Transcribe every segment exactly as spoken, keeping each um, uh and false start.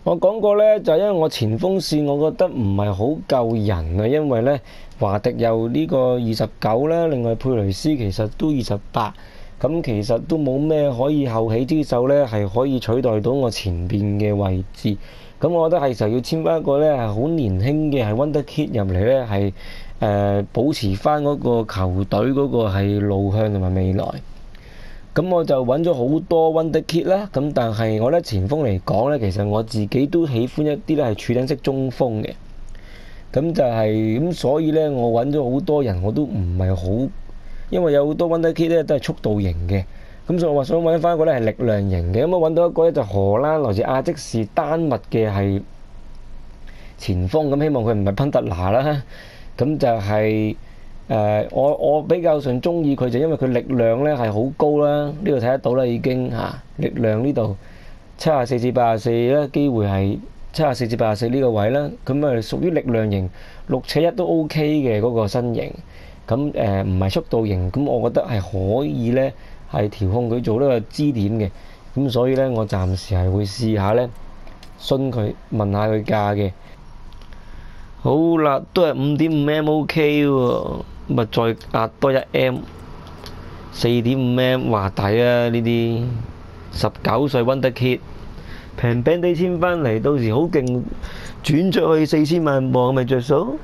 我講過呢，就係因為我前鋒線，我覺得唔係好夠人啊，因為呢，華迪又呢個二十九啦，另外佩雷斯其實都二十八，咁其實都冇咩可以後起之秀呢，係可以取代到我前邊嘅位置。咁我覺得係時候要簽翻一個呢係好年輕嘅係 Wonderkid 入嚟呢，係誒、呃、保持翻嗰個球隊嗰個係路向同埋未來。咁我就揾咗好多 Wonderkid 啦，咁但係我覺得前鋒嚟講呢，其實我自己都喜歡一啲咧係柱頂式中鋒嘅，咁就係、是、咁，所以呢，我揾咗好多人我都唔係好，因為有好多 Wonderkid 咧都係速度型嘅，咁所以我話想揾翻一個咧係力量型嘅，咁我揾到一個咧就荷蘭來自亞積士丹麥嘅係前鋒，咁希望佢唔係賓特拿啦，咁就係、是。誒、呃，我我比較上中意佢就因為佢力量咧係好高啦，呢度睇得到啦已經嚇、啊，力量呢度七十四至八十四咧，機會係七十四至八十四呢個位啦，咁啊屬於力量型，六尺一都 OK 嘅嗰個身形，咁誒唔係速度型，咁我覺得係可以咧係調控佢做呢個支點嘅，咁所以咧我暫時係會試下咧，詢佢問下佢價嘅。好啦，都係五點五 M OK 喎，咁啊再壓多一 M，四點五 M 話抵啊！呢啲十九歲 Wonderkid，平平地簽翻嚟，到時好勁轉出去四千萬磅咪着數？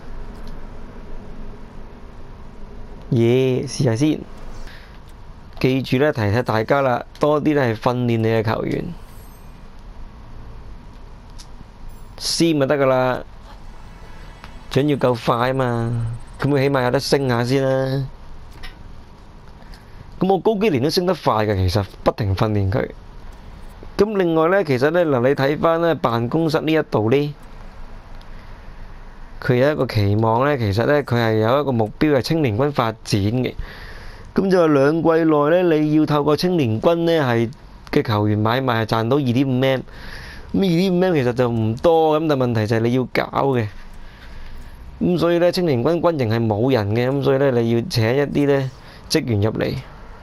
耶，試下先。記住咧，提提大家啦，多啲咧係訓練你嘅球員，先咪得噶啦。最緊要夠快啊嘛，咁佢起碼有得升下先啦。咁我高基連都升得快嘅，其實不停訓練佢。咁另外呢，其實呢，嗱你睇翻呢辦公室呢一度呢，佢有一個期望呢，其實呢，佢係有一個目標係青年軍發展嘅。咁就係兩季內呢，你要透過青年軍呢係嘅球員買賣係賺到二點五 M。咁二點五 M 其實就唔多，咁但係問題就係你要搞嘅。咁所以咧，青年軍軍營係冇人嘅，咁所以咧你要請一啲咧職員入嚟，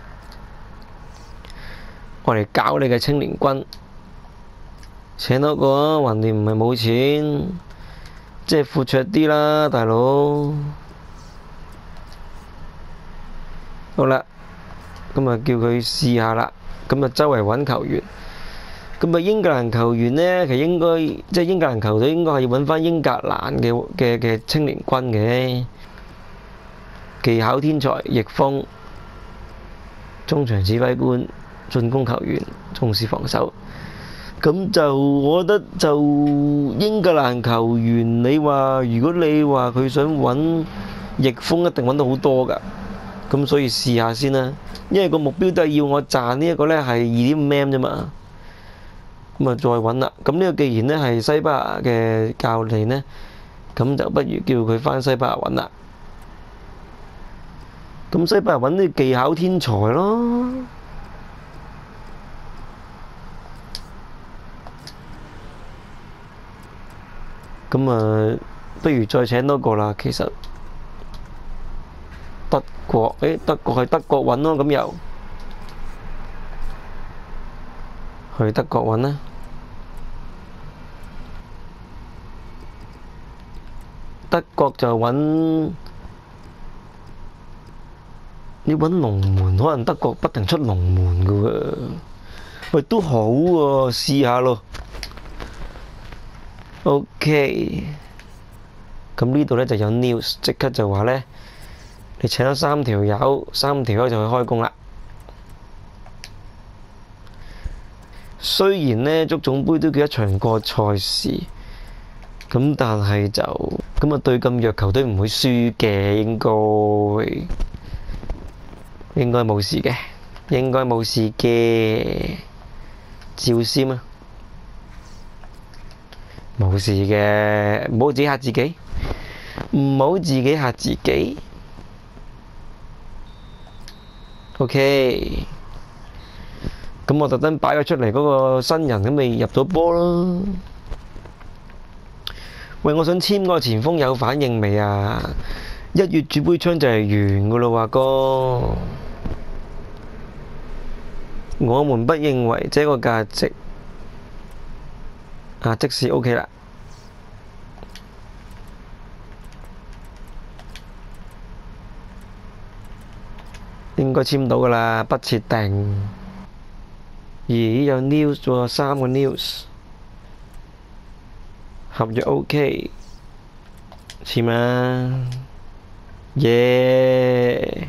我嚟搞你嘅青年軍。請多個啊，橫掂唔係冇錢，即係闊綽啲啦，大佬。好啦，咁啊叫佢試下啦，咁啊周圍揾球員。咁啊，英格蘭球員呢，其實應該即係英格蘭球隊應該係要揾翻英格蘭嘅嘅嘅青年軍嘅技巧天才、翼鋒、中場指揮官、進攻球員、重視防守。咁就我覺得就英格蘭球員，你話如果你話佢想揾翼鋒，一定揾到好多㗎。咁所以試下先啦，因為個目標都係要我賺呢一個呢係二點五 M 啫嘛。咁啊，再揾啦。咁呢個既然呢係西班牙嘅教練呢，咁就不如叫佢返西班牙揾啦。咁西班牙揾啲技巧天才咯。咁啊，不如再請多個啦。其實德國，誒德國係德國揾咯，咁又。去德國揾啦，德國就揾你揾龍門，可能德國不停出龍門㗎喎，喂都好喎，試下咯。OK，咁呢度呢就有 news，即刻就話呢，你請咗三條友，三條友就去開工啦。雖然呢足總杯都叫一場過賽事，咁但係就咁啊對咁弱球隊唔會輸嘅，應該應該冇事嘅，應該冇事嘅，照先啊，冇事嘅，唔好自己嚇自己，唔好自己嚇自己。OK。咁我特登擺咗出嚟嗰個新人，咁咪入咗波咯。喂，我想簽個前鋒，有反應未啊？一月主杯窗就係完噶咯，華哥。我們不認為這個價值啊，即時 OK 啦，應該簽到噶啦，不設定。咦，有 news 喎，三個 news，合約 OK，簽啦，耶！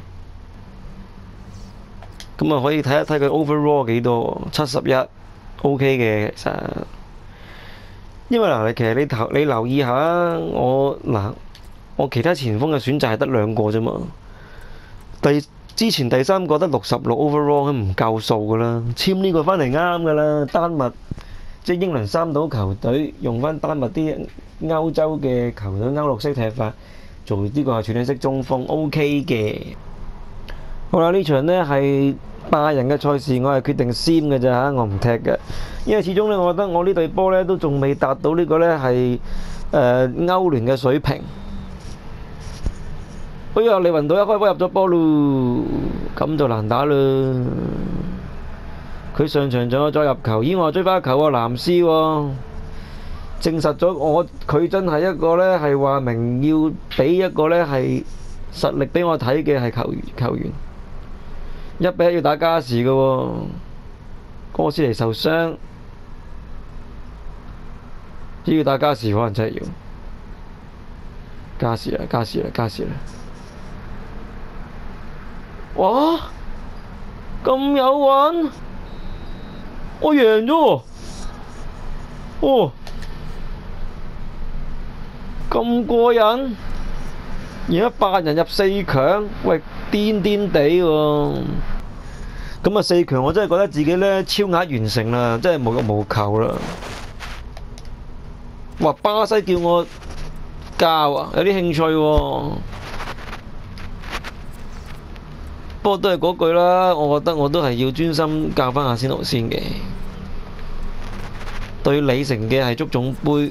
咁啊可以睇一睇佢 overall 幾多，七十一 OK 嘅其實。因為嗱，你其實你頭你留意下，我嗱我其他前鋒嘅選擇係得兩個啫嘛。第之前第三個得六十六 overall，佢唔夠數噶啦，簽呢個翻嚟啱噶啦。丹麥即係英倫三島球隊用翻丹麥啲歐洲嘅球隊歐陸式踢法做呢個係串聯式中鋒 OK 嘅。好啦，呢場呢係拜仁嘅賽事，我係決定先嘅咋嚇，我唔踢嘅，因為始終呢，我覺得我呢隊波呢都仲未達到呢個呢係誒歐聯嘅水平。哎呀，利雲道一開波入咗波咯，咁就難打啦。佢上場仲有再入球，咦我追翻球喎，藍斯喎，證實咗我佢真係一個呢係話明要俾一個呢係實力俾我睇嘅係球球員。一比一要打加時嘅喎，哥斯尼受傷，只要打加時可能真係要加時啦，加時啦，加時啦！哇，咁有運，我贏咗喎！哦，咁過癮！而家八人入四強，喂，癲癲地喎！咁啊，四強我真係覺得自己呢超額完成啦，真係無欲無求啦！哇，巴西叫我教啊，有啲興趣喎。不過都係嗰句啦，我覺得我都係要專心教翻阿仙奴先嘅。對李成嘅係足總杯。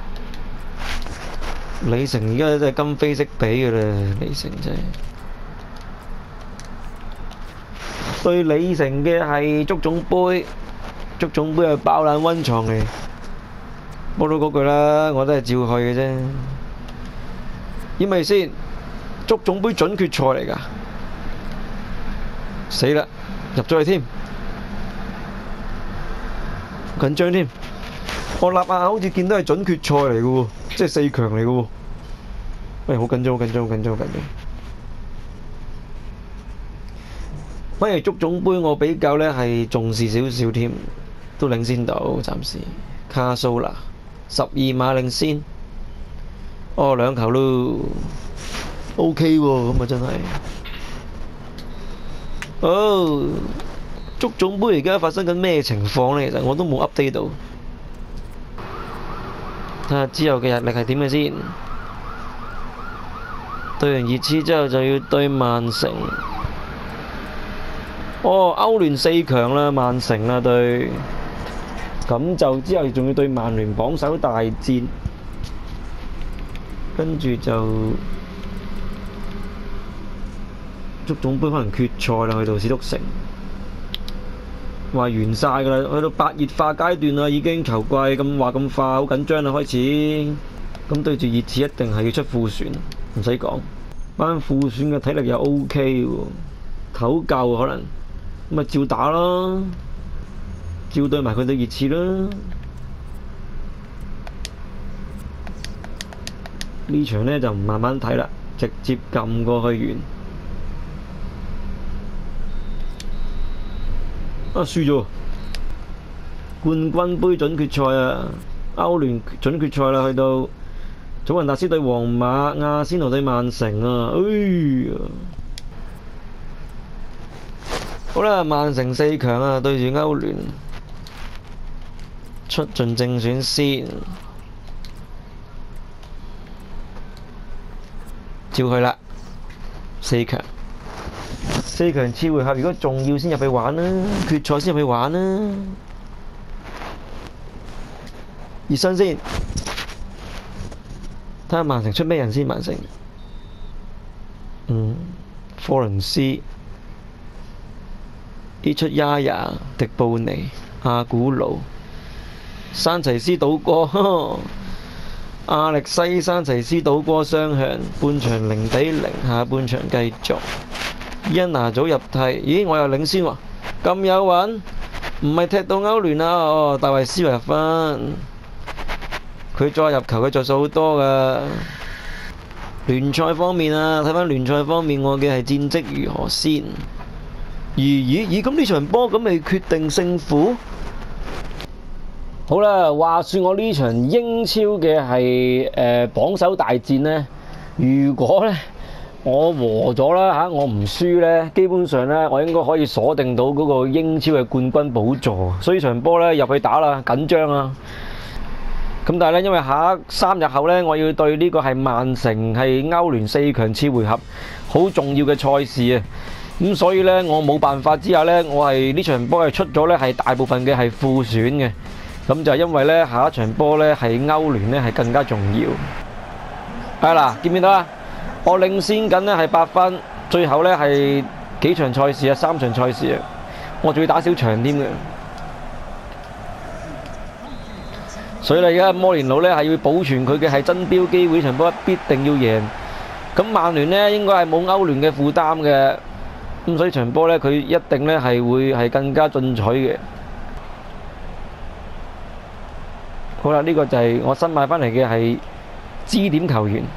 李成而家真係今非昔比嘅啦，李成真係對李成嘅係足總杯，足總杯係爆冷溫床嚟。不過嗰句啦，我都係照去嘅啫。因為先足總杯準決賽嚟㗎，死啦，入咗去添，緊張添。我立下好似見到係準決賽嚟嘅喎。即係四強嚟嘅喎，喂，好緊張，好緊張，好緊張，好緊張。反而足總杯我比較呢係重視少少添，都領先到暫時。卡蘇拿十二碼領先，哦兩球咯 ，OK 喎，咁啊真係。哦，足總杯而家發生緊咩情況呢？其實我都冇 update 到。睇下之後嘅日曆係點嘅先。對完熱刺之後就要對曼城。哦，歐聯四強啦，曼城啦對。咁就之後仲要對曼聯榜首大戰，跟住就足總杯可能決賽啦，去到史篤城。話完晒㗎啦，去到白熱化階段啦，已經球季咁話咁快，好緊張啦開始。咁對住熱刺一定係要出副選，唔使講。班副選嘅體力又 OK 喎，唞夠可能，咁咪照打咯，照對埋佢對熱刺啦。呢場呢就唔慢慢睇啦，直接撳過去完。啊，輸咗！冠軍杯準決賽啊，歐聯準決賽啦，去到祖雲達斯對皇馬，阿仙奴對曼城啊，哎呀！好啦，曼城四強啊，對住歐聯，出盡正選先，照去啦，四強。四強次回合，如果重要先入去玩啦，決賽先入去玩啦。熱身先，睇下曼城出咩人先。曼城，嗯，科倫斯，呢出亞亞、迪布尼、阿古魯、 山齊斯倒戈，呵呵亞歷西山齊斯倒戈雙向，半場零比零，下半場繼續。伊拿祖入替，咦我又領先喎，咁有運，唔係踢到歐聯啊，哦大衛斯維入分，佢再入球佢着數好多噶。聯賽方面啊，睇翻聯賽方面我嘅係戰績如何先？咦咦咦，咁呢場波咁未決定勝負？好啦，話說我呢場英超嘅係誒榜首大戰呢，如果呢我和咗啦嚇，我唔輸呢，基本上呢我應該可以鎖定到嗰個英超嘅冠軍寶座，所以場波呢入去打啦，緊張啊！咁但係咧，因為下三日後咧，我要對呢個係曼城係歐聯四強次回合好重要嘅賽事啊！咁所以咧，我冇辦法之下咧，我係呢場波係出咗咧係大部分嘅係副選嘅。咁就係因為咧下一場波咧係歐聯咧係更加重要。係啦，見唔見到啊？我領先緊咧係八分，最後咧係幾場賽事啊？三場賽事啊！我仲要打少場添嘅。所以咧，而家摩連奴咧係要保存佢嘅係爭標機會，場波必定要贏。咁曼聯咧應該係冇歐聯嘅負擔嘅，咁所以場波咧佢一定咧係會係更加進取嘅。好啦，呢個就係我新買翻嚟嘅係支點球員。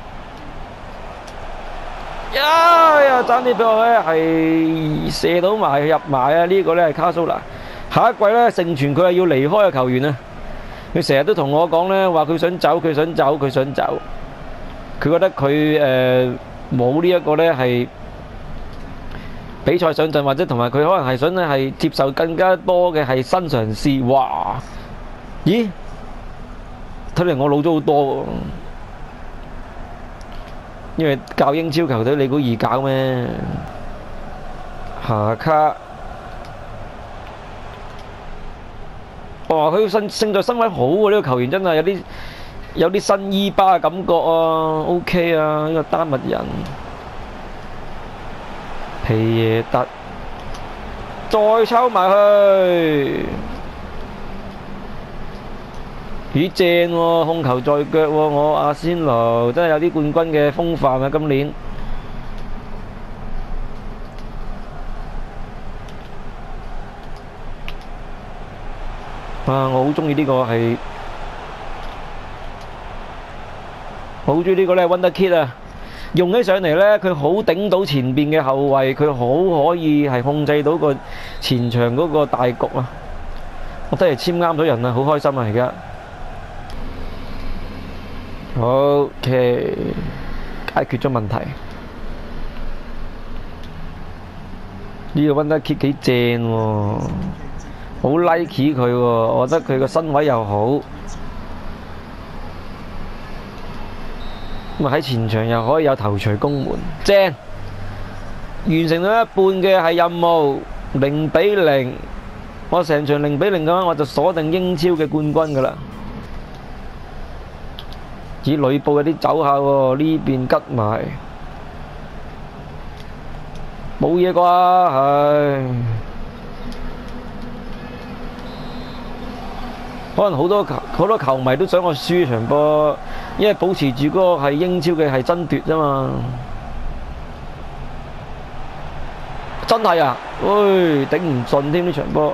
呀呀，爭啲俾我咧係射到埋入埋啊！呢個咧係卡蘇拿，下一季咧盛傳佢係要離開嘅球員啊！佢成日都同我講咧，話佢想走，佢想走，佢想走。佢覺得佢誒冇呢一個咧係比賽上陣，或者同埋佢可能係想咧係接受更加多嘅係新嘗試。哇！咦？睇嚟我老咗好多喎。因為教英超球隊，你估易搞咩？下卡。哇！佢勝勝在身位好喎，呢個球員真係有啲有啲新伊巴嘅感覺啊 ，OK 啊，呢個丹麥人皮耶特再抽埋去，咦正喎，控球在腳喎，我阿仙奴真係有啲冠軍嘅風範啊，今年。啊！我好中意呢個係，我好中意呢個咧 Wonderkid 啊！用起上嚟咧，佢好頂到前邊嘅後衞，佢好可以係控制到個前場嗰個大局啊！我真係簽啱咗人啊，好開心啊！而家 OK 解決咗問題。呢個 Wonderkid幾正喎！好 like 佢喎，我覺得佢個身位又好，咁啊喺前場又可以有頭槌攻門，正完成咗一半嘅係任務，零比零，我成場零比零嘅話，我就鎖定英超嘅冠軍㗎啦。咦，呂布有啲走下喎，呢邊吉埋，冇嘢啩，唉。可能好多球好多球迷都想我輸場波，因為保持住嗰個係英超嘅係爭奪啫嘛。真係啊，喂，頂唔順添呢場波。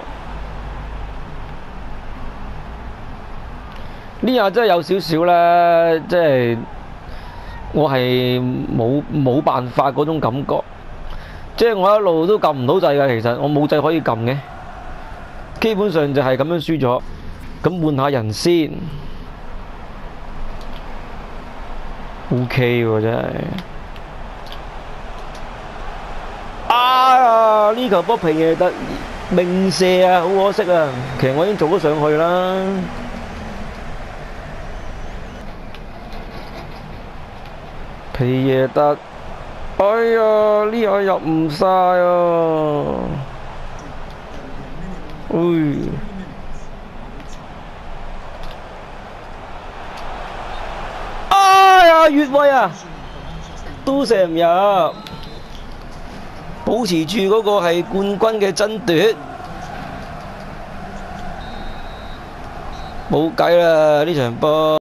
呢下真係有少少咧，即係我係冇冇辦法嗰種感覺，即係我一路都撳唔到掣㗎。其實我冇掣可以撳嘅，基本上就係咁樣輸咗。咁換下人先 ，OK 喎真係。啊！呢球波皮耶特命射啊，好可惜啊！其實我已經做咗上去啦。皮耶特，哎呀！呢下入唔晒啊！哎。越位啊，都射唔入，保持住嗰個係冠軍嘅爭奪。 冇計啦呢場波。